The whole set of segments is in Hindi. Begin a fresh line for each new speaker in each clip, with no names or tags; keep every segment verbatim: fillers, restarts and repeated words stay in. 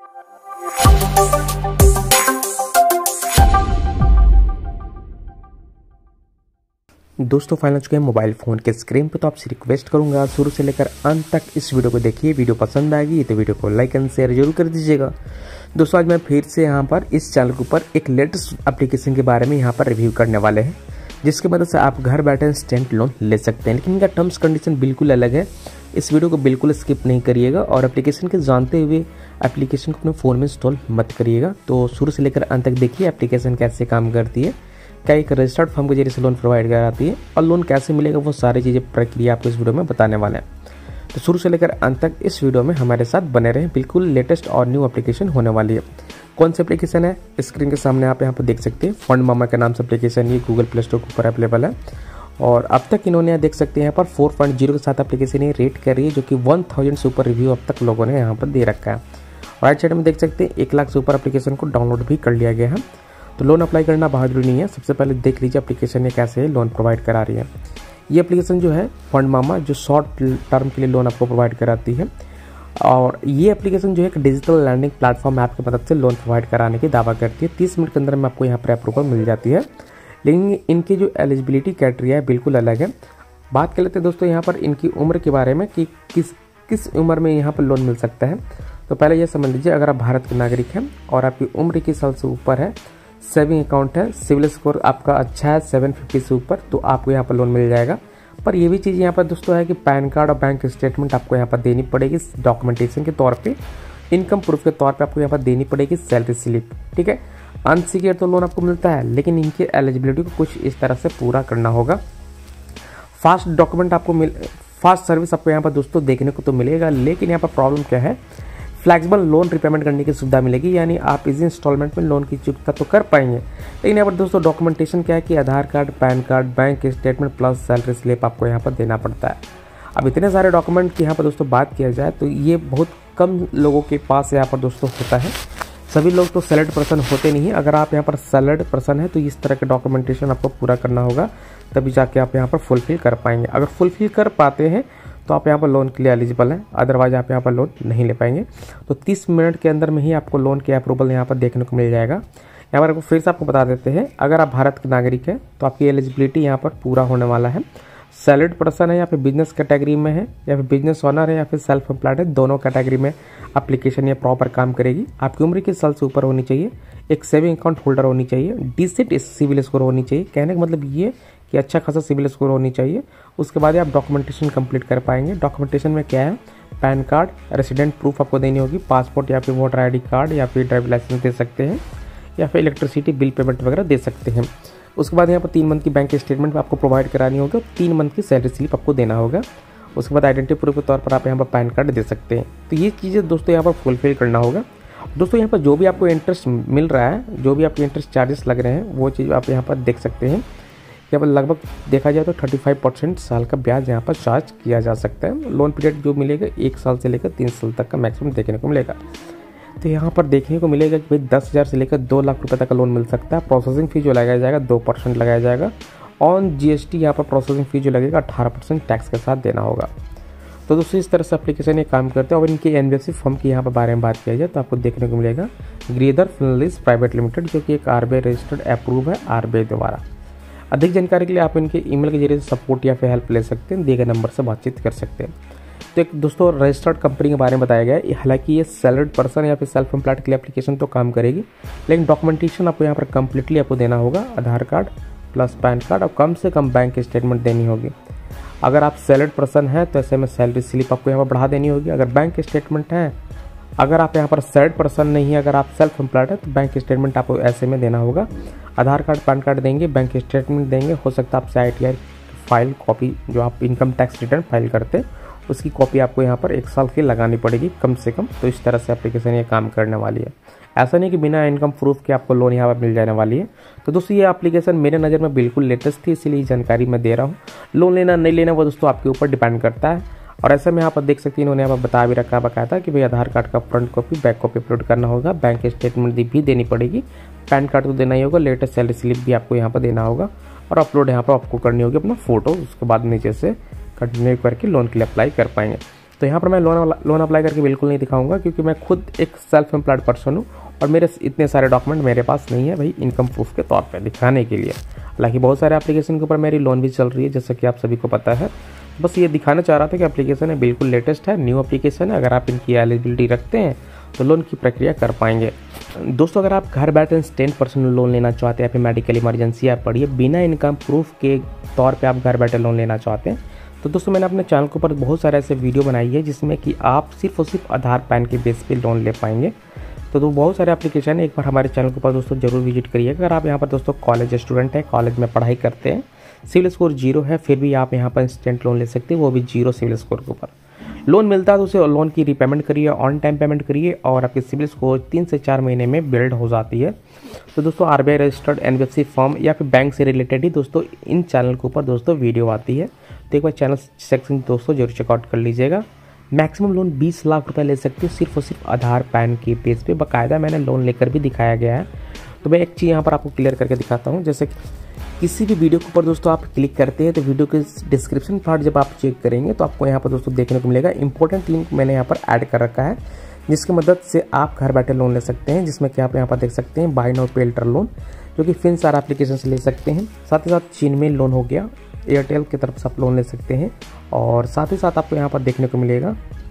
दोस्तों फाइनल हो चुके हैं मोबाइल फ़ोन के स्क्रीन पे, तो आपसे रिक्वेस्ट करूंगा शुरू से लेकर अंत तक इस वीडियो को देखिए। वीडियो पसंद आएगी तो वीडियो को लाइक एंड शेयर जरूर कर दीजिएगा। दोस्तों आज मैं फिर से यहाँ पर इस चैनल के ऊपर एक लेटेस्ट एप्लीकेशन के बारे में यहाँ पर रिव्यू करने वाले हैं, जिसकी मदद से आप घर बैठे इंस्टेंट लोन ले सकते हैं। लेकिन इनका टर्म्स कंडीशन बिल्कुल अलग है। इस वीडियो को बिल्कुल स्किप नहीं करिएगा और एप्लीकेशन के जानते हुए एप्लीकेशन को अपने फ़ोन में इंस्टॉल मत करिएगा। तो शुरू से लेकर अंत तक देखिए एप्लीकेशन कैसे काम करती है, क्या एक रजिस्टर्ड फर्म के जरिए से लोन प्रोवाइड कराती है और लोन कैसे मिलेगा, वो सारी चीज़ें प्रक्रिया आपको इस वीडियो में बताने वाले हैं। तो शुरू से लेकर अंत तक इस वीडियो में हमारे साथ बने रहें। बिल्कुल लेटेस्ट और न्यू एप्लीकेशन होने वाली है। कौन सी एप्लीकेशन है, स्क्रीन के सामने आप यहाँ पर देख सकते हैं। फंड मामा के नाम से एप्लीकेशन ये गूगल प्ले स्टोर के ऊपर अवेलेबल है और अब तक इन्होंने यहाँ देख सकते हैं यहाँ पर फोर पॉइंट जीरो के साथ एप्लीकेशन ये रेट कर रही है, जो कि वन थाउजेंड से ऊपर रिव्यू अब तक लोगों ने यहाँ पर दे रखा है। राइट साइड में देख सकते हैं एक लाख से ऊपर एप्लीकेशन को डाउनलोड भी कर लिया गया है। तो लोन अप्लाई करना बहुत जरूरी नहीं है। सबसे पहले देख लीजिए एप्लीकेशन ये कैसे लोन प्रोवाइड करा रही है। ये एप्लीकेशन जो है फंड मामा, जो शॉर्ट टर्म के लिए लोन आपको प्रोवाइड कराती है और ये एप्लीकेशन जो है एक डिजिटल लैंडिंग प्लेटफॉर्म ऐप की मदद से लोन प्रोवाइड कराने की दावा करती है। तीस मिनट के अंदर में आपको यहाँ पर अप्रूवल मिल जाती है। लेकिन इनकी जो एलिजिबिलिटी क्राइटेरिया है बिल्कुल अलग है। बात कर लेते हैं दोस्तों यहाँ पर इनकी उम्र के बारे में कि किस किस उम्र में यहाँ पर लोन मिल सकता है। तो पहले ये समझ लीजिए, अगर आप भारत के नागरिक हैं और आपकी उम्र इक्कीस साल से ऊपर है, सेविंग अकाउंट है, सिविल स्कोर आपका अच्छा है सेवन फिफ्टी से ऊपर, तो आपको यहाँ पर लोन मिल जाएगा। पर ये भी चीज़ यहाँ पर दोस्तों है कि पैन कार्ड और बैंक स्टेटमेंट आपको यहाँ पर देनी पड़ेगी डॉक्यूमेंटेशन के तौर पे। इनकम प्रूफ के तौर पे आपको यहाँ पर देनी पड़ेगी सैलरी स्लिप। ठीक है, अनसिक्योर्ड तो लोन आपको मिलता है, लेकिन इनकी एलिजिबिलिटी को कुछ इस तरह से पूरा करना होगा। फास्ट डॉक्यूमेंट आपको मिल फास्ट सर्विस आपको यहाँ पर दोस्तों देखने को तो मिलेगा, लेकिन यहाँ पर प्रॉब्लम क्या है, फ्लेक्सिबल लोन रिपेमेंट करने की सुविधा मिलेगी, यानी आप इसी इंस्टॉलमेंट में लोन की चुकता तो कर पाएंगे। लेकिन यहाँ पर दोस्तों डॉक्यूमेंटेशन क्या है कि Aadhaar card, PAN card, bank statement plus salary slip आपको यहाँ पर देना पड़ता है। अब इतने सारे डॉक्यूमेंट की यहाँ पर दोस्तों बात किया जाए तो ये बहुत कम लोगों के पास यहाँ पर दोस्तों होता है। सभी लोग तो सैलरीड पर्सन होते नहीं। अगर आप यहाँ पर सैलरीड पर्सन है तो इस तरह के डॉक्यूमेंटेशन आपको पूरा करना होगा, तभी जाके आप यहाँ पर फुलफिल कर पाएंगे। अगर फुलफिल कर पाते हैं तो आप यहाँ पर लोन के लिए एलिजिबल हैं, अदरवाइज आप यहाँ पर लोन नहीं ले पाएंगे। तो तीस मिनट के अंदर में ही आपको लोन के अप्रूवल यहाँ पर देखने को मिल जाएगा। यहाँ पर आपको फिर से आपको बता देते हैं, अगर आप भारत के नागरिक हैं तो आपकी एलिजिबिलिटी यहाँ पर पूरा होने वाला है। सैलरीड पर्सन है या फिर बिजनेस कैटेगरी में है या फिर बिजनेस ओनर है या फिर सेल्फ एम्प्लॉयड है, दोनों कैटेगरी में एप्लीकेशन ये प्रॉपर काम करेगी। आपकी उम्र किस साल से ऊपर होनी चाहिए, एक सेविंग अकाउंट होल्डर होनी चाहिए, डिजिट सिविल स्कोर होनी चाहिए। कहने का मतलब ये कि अच्छा खासा सिविल स्कोर होनी चाहिए। उसके बाद आप डॉक्यूमेंटेशन कंप्लीट कर पाएंगे। डॉक्यूमेंटेशन में क्या है, पैन कार्ड, रेसिडेंट प्रूफ आपको देनी होगी, पासपोर्ट या फिर वोटर आई डी कार्ड या फिर ड्राइविंग लाइसेंस दे सकते हैं या फिर इलेक्ट्रिसिटी बिल पेमेंट वगैरह दे सकते हैं। उसके बाद यहाँ पर तीन मंथ की बैंक स्टेटमेंट आपको प्रोवाइड करानी होगी, तीन मंथ की सैलरी स्लिप आपको देना होगा। उसके बाद आइडेंटिटी प्रूफ के तौर पर आप यहाँ पर पैन कार्ड दे सकते हैं। तो ये चीज़ें दोस्तों यहाँ पर फुलफिल करना होगा। दोस्तों यहाँ पर जो भी आपको इंटरेस्ट मिल रहा है, जो भी आपके इंटरेस्ट चार्जेस लग रहे हैं, वो चीज़ आप यहाँ पर देख सकते हैं। यहाँ पर लगभग देखा जाए तो पैंतीस परसेंट साल का ब्याज यहाँ पर चार्ज किया जा सकता है। लोन पीरियड जो मिलेगा एक साल से लेकर तीन साल तक का मैक्सिमम देखने को मिलेगा। तो यहाँ पर देखने को मिलेगा कि भाई दस हज़ार से लेकर दो लाख रुपए तक का लोन मिल सकता है। प्रोसेसिंग फी जो लगाया जाएगा दो परसेंट लगाया जाएगा। ऑन जीएसटी यहाँ पर प्रोसेसिंग फी जो लगेगा अठारह परसेंट टैक्स के साथ देना होगा। तो दोस्तों इस तरह से एप्लीकेशन ये काम करते हैं। और इनकी एनबीएफसी फर्म की यहाँ पर बारे में बात किया जाए तो आपको देखने को मिलेगा गिरिधर फिनलिस प्राइवेट लिमिटेड, जो कि एक आरबीआई रजिस्टर्ड अप्रूव है आरबीआई द्वारा। अधिक जानकारी के लिए आप इनके ईमेल के जरिए सपोर्ट या फिर हेल्प ले सकते हैं, दिए गए नंबर से बातचीत कर सकते हैं। तो एक दोस्तों रजिस्टर्ड कंपनी के बारे में बताया गया है। हालांकि ये सैलरीड पर्सन या फिर सेल्फ एम्प्लॉयड के लिए एप्लीकेशन तो काम करेगी, लेकिन डॉक्यूमेंटेशन आपको यहाँ पर कंप्लीटली आपको देना होगा, Aadhaar card plus PAN card और कम से कम बैंक स्टेटमेंट देनी होगी। अगर आप सैलरीड पर्सन हैं तो ऐसे में सैलरी स्लिप आपको यहाँ पर बढ़ा देनी होगी। अगर बैंक स्टेटमेंट है, अगर आप यहाँ पर सैलरीड पर्सन नहीं है, अगर आप सेल्फ एम्प्लॉयड है तो बैंक स्टेटमेंट आपको ऐसे में देना होगा। आधार कार्ड पैन कार्ड देंगे, बैंक स्टेटमेंट देंगे, हो सकता है आपसे I T R file copy जो आप इनकम टैक्स रिटर्न फाइल करते उसकी कॉपी आपको यहाँ पर एक साल की लगानी पड़ेगी कम से कम। तो इस तरह से एप्लीकेशन ये काम करने वाली है। ऐसा नहीं कि बिना इनकम प्रूफ के आपको लोन यहाँ पर मिल जाने वाली है। तो दोस्तों ये एप्लीकेशन मेरे नज़र में बिल्कुल लेटेस्ट थी, इसीलिए जानकारी मैं दे रहा हूँ। लोन लेना नहीं लेना वो दोस्तों आपके ऊपर डिपेंड करता है। और ऐसे में यहाँ पर देख सकते हैं इन्होंने यहाँ पर बता भी रखा बकायदा कि भाई आधार कार्ड का front copy back copy upload करना होगा, बैंक स्टेटमेंट भी देनी पड़ेगी, पैन कार्ड तो देना ही होगा, लेटेस्ट सैलरी स्लिप भी आपको यहाँ पर देना होगा और अपलोड यहाँ पर आपको करनी होगी अपना फोटो। उसके बाद नीचे से कंटिन्यू करके लोन के लिए अप्लाई कर पाएंगे। तो यहाँ पर मैं लोन लोन अप्लाई करके बिल्कुल नहीं दिखाऊंगा, क्योंकि मैं खुद एक सेल्फ एम्प्लॉयड पर्सन हूँ और मेरे इतने सारे डॉक्यूमेंट मेरे पास नहीं है भाई इनकम प्रूफ के तौर पर दिखाने के लिए। हालांकि बहुत सारे एप्लीकेशन के ऊपर मेरी लोन भी चल रही है, जैसा कि आप सभी को पता है। बस ये दिखाना चाह रहा था कि एप्लीकेशन है बिल्कुल लेटेस्ट है, न्यू एप्लीकेशन है। अगर आप इनकी एलिजिबिलिटी रखते हैं तो लोन की प्रक्रिया कर पाएंगे। दोस्तों, अगर आप घर बैठे टेन परसेंट लोन लेना चाहते हैं या फिर मेडिकल इमरजेंसी आप पढ़िए बिना इनकम प्रूफ के तौर पे आप घर बैठे लोन लेना चाहते हैं, तो दोस्तों मैंने अपने चैनल के ऊपर बहुत सारे ऐसे वीडियो बनाई है जिसमें कि आप सिर्फ और सिर्फ आधार पैन के बेस पे लोन ले पाएंगे। तो, तो बहुत सारे एप्लीकेशन है, एक बार हमारे चैनल के ऊपर दोस्तों जरूर विजिट करिएगा। अगर आप यहाँ पर दोस्तों कॉलेज स्टूडेंट हैं, कॉलेज में पढ़ाई करते हैं, सिविल स्कोर जीरो है, फिर भी आप यहाँ पर इंस्टेंट लोन ले सकते हैं, वो भी जीरो सिविल स्कोर के ऊपर लोन मिलता है। तो उसे लोन की रीपेमेंट करिए, ऑन टाइम पेमेंट करिए और आपकी सिविल स्कोर तीन से चार महीने में बिल्ड हो जाती है। तो दोस्तों आरबीआई रजिस्टर्ड एनबीएफसी फर्म या फिर बैंक से रिलेटेड ही दोस्तों इन चैनल के ऊपर दोस्तों वीडियो आती है, तो एक बार चैनल सेक्शन दोस्तों जरूर चेकआउट कर लीजिएगा। मैक्सिमम लोन बीस लाख रुपए ले सकते हो सिर्फ और सिर्फ आधार पैन के बेस पे, बाकायदा मैंने लोन लेकर भी दिखाया गया है। तो मैं एक चीज़ यहाँ पर आपको क्लियर करके दिखाता हूँ। जैसे किसी भी वीडियो के ऊपर दोस्तों आप क्लिक करते हैं तो वीडियो के डिस्क्रिप्शन पार्ट जब आप चेक करेंगे तो आपको यहाँ पर दोस्तों देखने को मिलेगा इंपॉर्टेंट लिंक मैंने यहाँ पर ऐड कर रखा है, जिसकी मदद से आप घर बैठे लोन ले सकते हैं, जिसमें कि आप यहाँ पर देख सकते हैं buy now pay later loan, जो कि फिनसार एप्लीकेशन से ले सकते हैं। साथ ही साथ चीनमेल लोन हो गया, एयरटेल की तरफ से आप लोन ले सकते हैं। और साथ ही साथ आपको यहाँ पर देखने को मिलेगा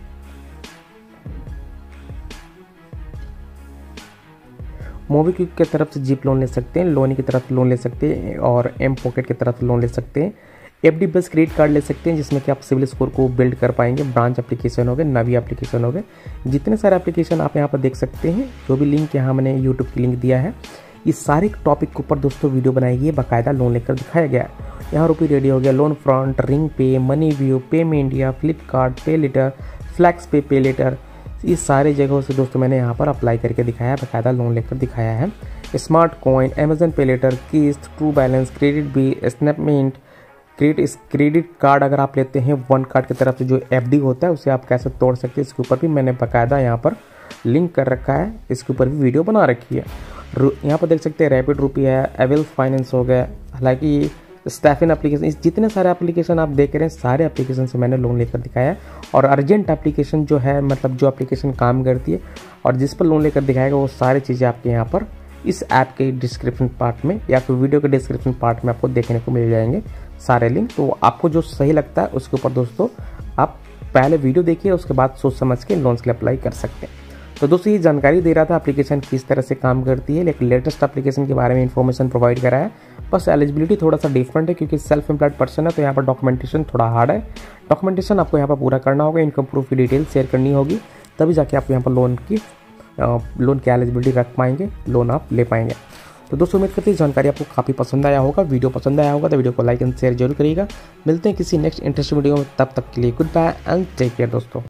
मोबीक्विक की तरफ से जीप लोन ले सकते हैं, लोनी की तरफ लोन ले सकते हैं और एम पॉकेट की तरफ लोन ले सकते हैं। एफडी बेस्ड क्रेडिट कार्ड ले सकते हैं, जिसमें कि आप सिविल स्कोर को बिल्ड कर पाएंगे। ब्रांच एप्लीकेशन हो गए, नवी एप्लीकेशन हो गए, जितने सारे एप्लीकेशन आप यहाँ पर देख सकते हैं। जो भी लिंक यहाँ मैंने यूट्यूब की लिंक दिया है, इस सारे टॉपिक के ऊपर दोस्तों वीडियो बनाई गई है, बाकायदा लोन लेकर दिखाया गया है। यहाँ रुपी रेडी हो गया, Loan Front, Ring Pay, Money View, Pay Me India, Flipkart, पे लेटर, फ्लैक्स पे, पे लेटर, इस सारे जगहों से दोस्तों मैंने यहाँ पर अप्लाई करके दिखाया है, बाकायदा लोन लेकर दिखाया है। Smart Coin, Amazon Pay Later, Kissht, True Balance, Kredit Bee, Snapmint, credit credit card अगर आप लेते हैं वन कार्ड की तरफ से जो एफडी होता है उसे आप कैसे तोड़ सकते हैं, इसके ऊपर भी मैंने बाकायदा यहाँ पर लिंक कर रखा है, इसके ऊपर भी वीडियो बना रखी है। यहाँ पर देख सकते हैं रैपिड रुपी है, एवेल फाइनेंस हो गया, हालांकि स्टैफिन एप्लीकेशन, जितने सारे एप्लीकेशन आप देख रहे हैं सारे एप्लीकेशन से मैंने लोन लेकर दिखाया है। और अर्जेंट एप्लीकेशन जो है, मतलब जो एप्लीकेशन काम करती है और जिस पर लोन लेकर दिखाएगा, वो सारी चीज़ें आपके यहाँ पर इस ऐप के डिस्क्रिप्शन पार्ट में या फिर वीडियो के डिस्क्रिप्शन पार्ट में आपको देखने को मिल जाएंगे सारे लिंक। तो आपको जो सही लगता है उसके ऊपर दोस्तों आप पहले वीडियो देखिए, उसके बाद सोच समझ के लोन के लिए अप्लाई कर सकते हैं। तो दोस्तों ये जानकारी दे रहा था एप्लीकेशन किस तरह से काम करती है, लेकिन लेटेस्ट एप्लीकेशन के बारे में इन्फॉर्मेशन प्रोवाइड करा है। बस एलिजिबिलिटी थोड़ा सा डिफरेंट है, क्योंकि सेल्फ एम्प्लॉयड पर्सन है तो यहाँ पर डॉक्यूमेंटेशन थोड़ा हार्ड है। डॉक्यूमेंटेशन आपको यहाँ पर पूरा करना होगा, इनकम प्रूफ की डिटेल शेयर करनी होगी, तभी जाके आप यहाँ पर लोन की लोन की एलिजिबिलिटी रख पाएंगे, लोन आप ले पाएंगे। तो दोस्तों उम्मीद करते हैं जानकारी आपको काफ़ी पसंद आया होगा। वीडियो पसंद आया होगा तो वीडियो को लाइक एंड शेयर जरूर करिएगा। मिलते हैं किसी नेक्स्ट इंटरेस्टिंग वीडियो में, तब तक के लिए good bye and take care दोस्तों।